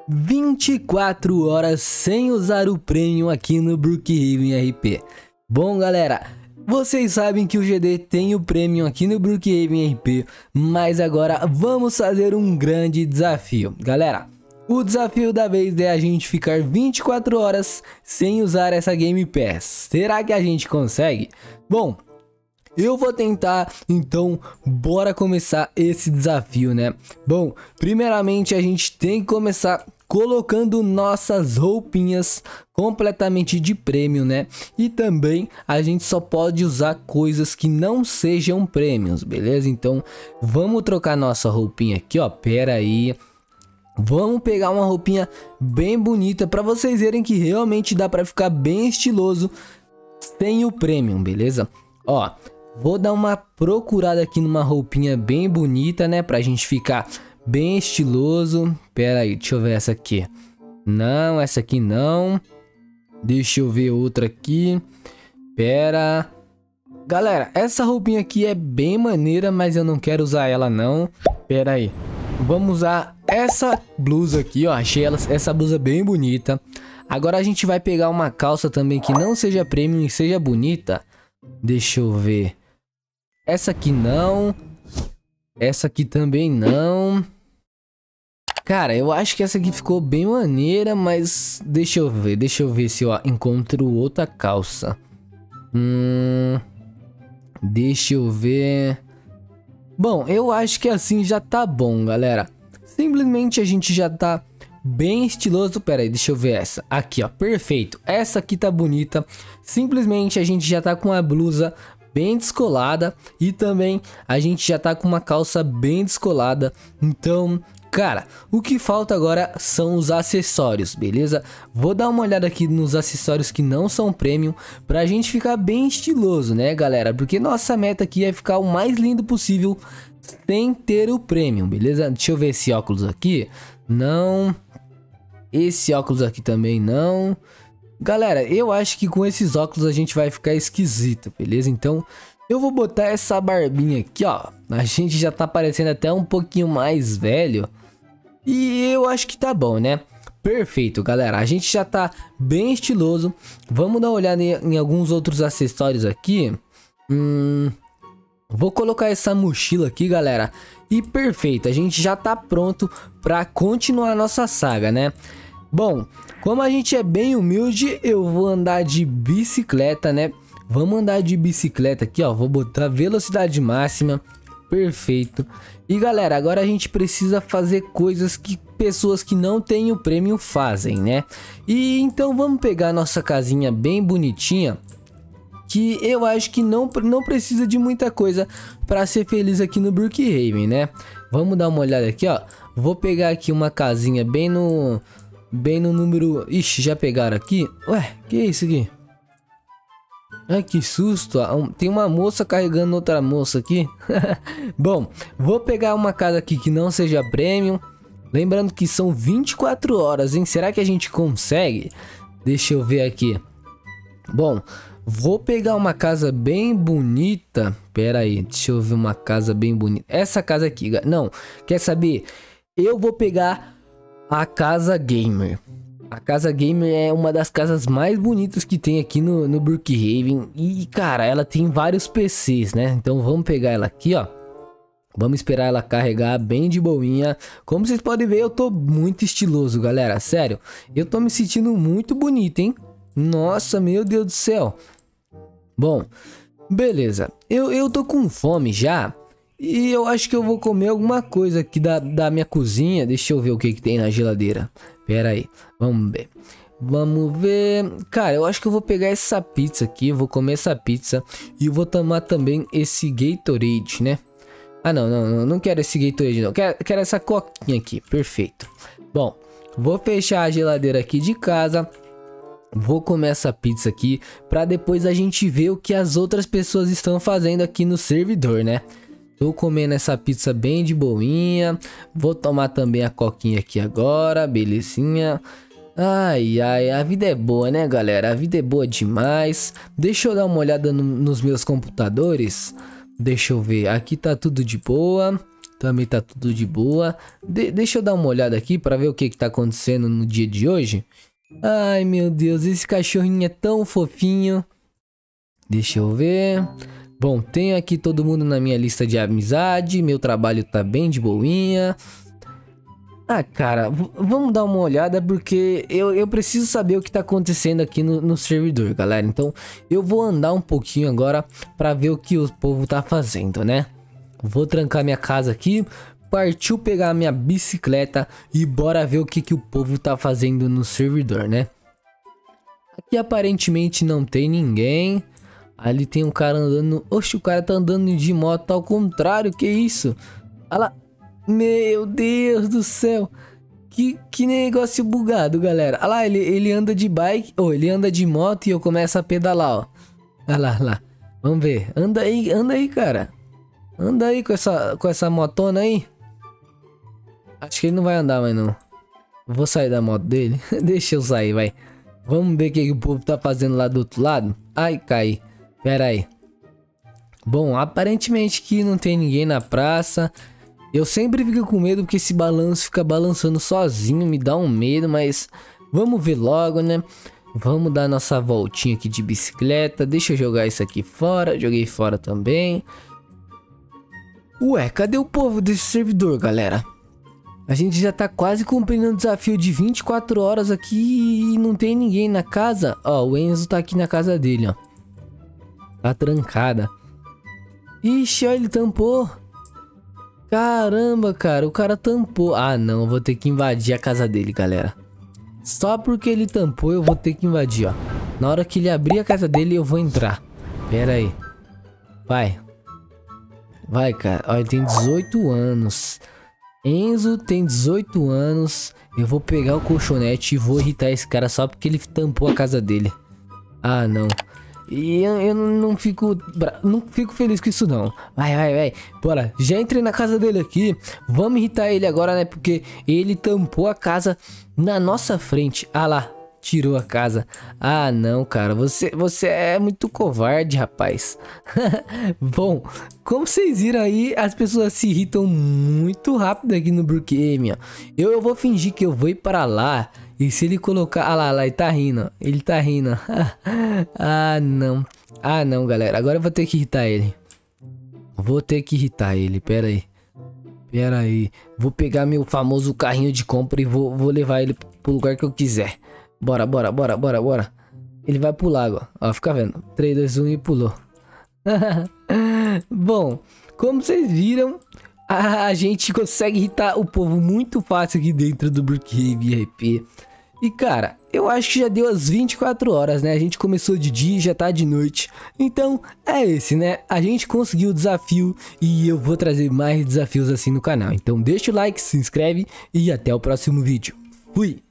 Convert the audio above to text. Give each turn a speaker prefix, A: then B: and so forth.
A: 24 horas sem usar o prêmio aqui no Brookhaven RP. Bom, galera, vocês sabem que o GD tem o prêmio aqui no Brookhaven RP, mas agora vamos fazer um grande desafio. Galera, o desafio da vez é a gente ficar 24 horas sem usar essa Game Pass. Será que a gente consegue? Bom, eu vou tentar, então bora começar esse desafio, né? Bom, primeiramente a gente tem que começar colocando nossas roupinhas completamente de prêmio, né? E também a gente só pode usar coisas que não sejam prêmios, beleza? Então vamos trocar nossa roupinha aqui, ó, pera aí. Vamos pegar uma roupinha bem bonita para vocês verem que realmente dá para ficar bem estiloso sem o premium, beleza? Ó, vou dar uma procurada aqui numa roupinha bem bonita, né? Pra gente ficar bem estiloso. Pera aí, deixa eu ver essa aqui. Não, essa aqui não. Deixa eu ver outra aqui. Pera. Galera, essa roupinha aqui é bem maneira, mas eu não quero usar ela não. Pera aí. Vamos usar essa blusa aqui, ó. Achei essa blusa bem bonita. Agora a gente vai pegar uma calça também que não seja premium e seja bonita. Deixa eu ver. Essa aqui não. Essa aqui também não. Cara, eu acho que essa aqui ficou bem maneira, mas deixa eu ver se eu encontro outra calça. Deixa eu ver. Bom, eu acho que assim já tá bom, galera. Simplesmente a gente já tá bem estiloso. Pera aí, deixa eu ver essa. Aqui, ó, perfeito. Essa aqui tá bonita. Simplesmente a gente já tá com a blusa bem descolada. E também a gente já tá com uma calça bem descolada. Então, cara, o que falta agora são os acessórios, beleza? Vou dar uma olhada aqui nos acessórios que não são premium, pra gente ficar bem estiloso, né, galera? Porque nossa meta aqui é ficar o mais lindo possível sem ter o premium, beleza? Deixa eu ver esse óculos aqui. Não. Esse óculos aqui também não. Galera, eu acho que com esses óculos a gente vai ficar esquisito, beleza? Então eu vou botar essa barbinha aqui, ó. A gente já tá parecendo até um pouquinho mais velho. E eu acho que tá bom, né? Perfeito, galera. A gente já tá bem estiloso. Vamos dar uma olhada em alguns outros acessórios aqui. Vou colocar essa mochila aqui, galera. E perfeito, a gente já tá pronto pra continuar a nossa saga, né? Bom, como a gente é bem humilde, eu vou andar de bicicleta, né? Vamos andar de bicicleta aqui, ó. Vou botar velocidade máxima. Perfeito. E galera, agora a gente precisa fazer coisas que pessoas que não têm o prêmio fazem, né? E então vamos pegar nossa casinha bem bonitinha, que eu acho que não precisa de muita coisa para ser feliz aqui no Brookhaven, né? Vamos dar uma olhada aqui, ó. Vou pegar aqui uma casinha bem no número... Ixi, já pegaram aqui? Ué, que é isso aqui? Ai, que susto. Tem uma moça carregando outra moça aqui. Bom, vou pegar uma casa aqui que não seja premium. Lembrando que são 24 horas, hein? Será que a gente consegue? Deixa eu ver aqui. Bom, vou pegar uma casa bem bonita. Pera aí, deixa eu ver uma casa bem bonita. Essa casa aqui, não, quer saber? Eu vou pegar a Casa Gamer. A Casa Gamer é uma das casas mais bonitas que tem aqui no Brookhaven. E, cara, ela tem vários PCs, né? Então vamos pegar ela aqui, ó. Vamos esperar ela carregar bem de boinha. Como vocês podem ver, eu tô muito estiloso, galera. Sério, eu tô me sentindo muito bonito, hein? Nossa, meu Deus do céu. Bom, beleza. Eu tô com fome já. E eu acho que eu vou comer alguma coisa aqui da minha cozinha. Deixa eu ver o que tem na geladeira. Pera aí, vamos ver. Vamos ver. Cara, eu acho que eu vou pegar essa pizza aqui. Vou comer essa pizza. E vou tomar também esse Gatorade, né? Ah, não quero esse Gatorade não. Quero essa coquinha aqui, perfeito. Bom, vou fechar a geladeira aqui de casa. Vou comer essa pizza aqui pra depois a gente ver o que as outras pessoas estão fazendo aqui no servidor, né? Tô comendo essa pizza bem de boinha. Vou tomar também a coquinha aqui agora, belezinha. Ai, ai, a vida é boa, né, galera? A vida é boa demais. Deixa eu dar uma olhada nos meus computadores. Deixa eu ver, aqui tá tudo de boa. também tá tudo de boa. Deixa eu dar uma olhada aqui pra ver o que tá acontecendo no dia de hoje. Ai, meu Deus, esse cachorrinho é tão fofinho. Deixa eu ver. Bom, tenho aqui todo mundo na minha lista de amizade. Meu trabalho tá bem de boinha. Ah, cara, vamos dar uma olhada porque eu preciso saber o que tá acontecendo aqui no servidor, galera. Então, eu vou andar um pouquinho agora pra ver o que o povo tá fazendo, né? Vou trancar minha casa aqui. Partiu pegar minha bicicleta e bora ver o que o povo tá fazendo no servidor, né? Aqui aparentemente não tem ninguém. Ali tem um cara andando... Oxe, o cara tá andando de moto ao contrário, que isso? Olha lá. Meu Deus do céu. Que negócio bugado, galera. Olha lá, ele anda de bike. Ou ele anda de moto e eu começo a pedalar, ó. Olha lá, olha lá. Vamos ver. Anda aí, cara. Anda aí com essa motona aí. Acho que ele não vai andar mais não. Vou sair da moto dele. Deixa eu sair, vai. Vamos ver o que o povo tá fazendo lá do outro lado. Ai, caí. Pera aí. Bom, aparentemente que não tem ninguém na praça. Eu sempre fico com medo porque esse balanço fica balançando sozinho. Me dá um medo, mas vamos ver logo, né? Vamos dar nossa voltinha aqui de bicicleta. Deixa eu jogar isso aqui fora. Joguei fora também. Ué, cadê o povo desse servidor, galera? A gente já tá quase cumprindo o desafio de 24 horas aqui e não tem ninguém na casa. Ó, o Enzo tá aqui na casa dele, ó. Tá trancada. Ixi, ó, ele tampou. Caramba, cara, o cara tampou. Ah, não, eu vou ter que invadir a casa dele, galera. Só porque ele tampou, eu vou ter que invadir, ó. Na hora que ele abrir a casa dele, eu vou entrar. Pera aí. Vai. Vai, cara. Ó, ele tem 18 anos. Enzo tem 18 anos. Eu vou pegar o colchonete e vou irritar esse cara só porque ele tampou a casa dele. Ah, não. E eu não fico feliz com isso não. Vai. Bora, já entrei na casa dele aqui. Vamos irritar ele agora, né? Porque ele tampou a casa na nossa frente. Ah lá, tirou a casa. Ah não, cara, você é muito covarde, rapaz. Bom, como vocês viram aí, as pessoas se irritam muito rápido aqui no Brookhaven, ó. Eu vou fingir que eu vou ir para lá. E se ele colocar... Ah lá, ele tá rindo. Ele tá rindo. Ah, não. Ah, não, galera. Agora eu vou ter que irritar ele. Vou ter que irritar ele. Pera aí. Vou pegar meu famoso carrinho de compra e vou levar ele pro lugar que eu quiser. Bora. Ele vai pular agora. Ó, fica vendo. 3, 2, 1 e pulou. Bom, como vocês viram... A gente consegue irritar o povo muito fácil aqui dentro do Brookhaven RP. E cara, eu acho que já deu as 24 horas, né? A gente começou de dia e já tá de noite. Então, é esse, né? A gente conseguiu o desafio e eu vou trazer mais desafios assim no canal. Então deixa o like, se inscreve e até o próximo vídeo. Fui!